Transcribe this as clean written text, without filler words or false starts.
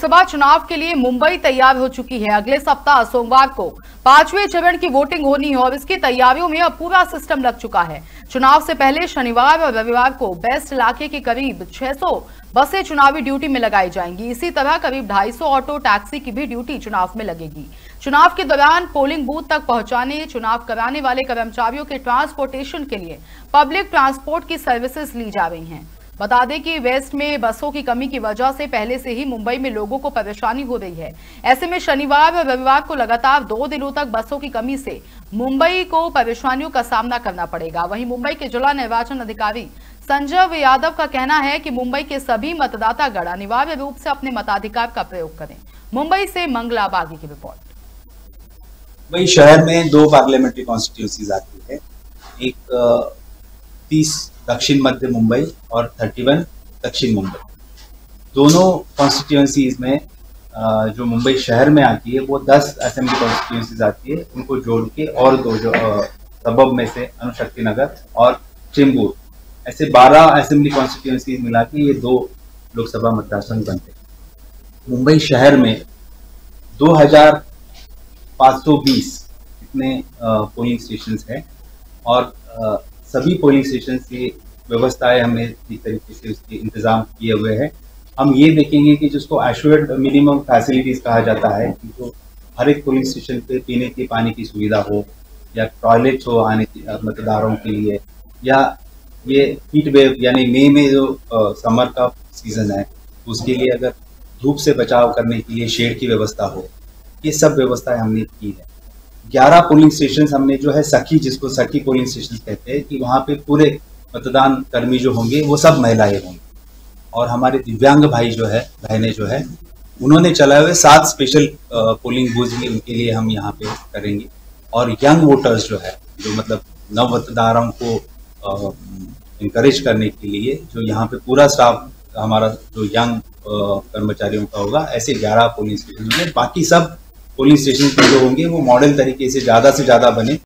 लोकसभा चुनाव के लिए मुंबई तैयार हो चुकी है। अगले सप्ताह सोमवार को 5वें चरण की वोटिंग होनी है और इसकी तैयारियों में अब पूरा सिस्टम लग चुका है। चुनाव से पहले शनिवार और रविवार को बेस्ट इलाके की करीब 600 बसें चुनावी ड्यूटी में लगाई जाएंगी। इसी तरह करीब 250 ऑटो टैक्सी की भी ड्यूटी चुनाव में लगेगी। चुनाव के दौरान पोलिंग बूथ तक पहुंचाने, चुनाव कराने वाले कर्मचारियों के ट्रांसपोर्टेशन के लिए पब्लिक ट्रांसपोर्ट की सर्विसेज ली जा रही हैं। बता दें कि वेस्ट में बसों की कमी की वजह से पहले से ही मुंबई में लोगों को परेशानी हो रही है। ऐसे में शनिवार और रविवार को लगातार 2 दिनों तक बसों की कमी से मुंबई को परेशानियों का सामना करना पड़ेगा। वहीं मुंबई के जिला निर्वाचन अधिकारी संजय यादव का कहना है कि मुंबई के सभी मतदातागण अनिवार्य रूप से अपने मताधिकार का प्रयोग करें। मुंबई से मंगला बागी की रिपोर्ट। मुंबई शहर में 2 पार्लियामेंट्री कॉन्स्टिट्यूंसीज आती है, एक 30 दक्षिण मध्य मुंबई और 31 दक्षिण मुंबई। दोनों कॉन्स्टिट्यूंसीज में जो मुंबई शहर में आती है वो 10 असेंबली कॉन्स्टिट्यूंसीज आती है। उनको जोड़ के और 2 जो सबब में से अणुशक्ति नगर और चेंबूर, ऐसे 12 असेंबली कॉन्स्टिट्यूंसीज मिला के ये 2 लोकसभा मतदार संघ बनते हैं। मुंबई शहर में 2520 इतने पोलिंग स्टेशन है और सभी पोलिंग स्टेशन की व्यवस्थाएं हमने इस तरीके से उसके इंतजाम किए हुए हैं। हम ये देखेंगे कि जिसको एश्योर्ड मिनिमम फैसिलिटीज कहा जाता है कि जो हर एक पोलिंग स्टेशन पे पीने के पानी की सुविधा हो या टॉयलेट हो आने मतदारों के लिए, या ये हीट वेव यानी मई में जो समर का सीजन है उसके लिए अगर धूप से बचाव करने के लिए शेड की व्यवस्था हो, ये सब व्यवस्थाएं हमने की है। 11 पोलिंग स्टेशन हमने जो है सखी, जिसको सखी पोलिंग स्टेशन कहते हैं, कि वहाँ पे पूरे मतदान कर्मी जो होंगे वो सब महिलाएं होंगी और हमारे दिव्यांग भाई जो है, बहनें जो है, उन्होंने चलाए हुए 7 स्पेशल पोलिंग बूथ भी उनके लिए हम यहाँ पे करेंगे। और यंग वोटर्स जो है, जो मतलब नव मतदाताओं को इंकरेज करने के लिए जो यहाँ पे पूरा स्टाफ हमारा जो यंग कर्मचारियों का होगा, ऐसे 11 पोलिंग स्टेशन में, बाकी सब पोलिंग स्टेशन जो होंगे वो मॉडल तरीके से ज़्यादा बने।